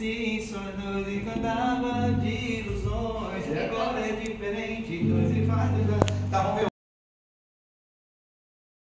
sim, sonhos e cantava de ilusões. E agora é diferente, dois e faz. Tá, vamos ver.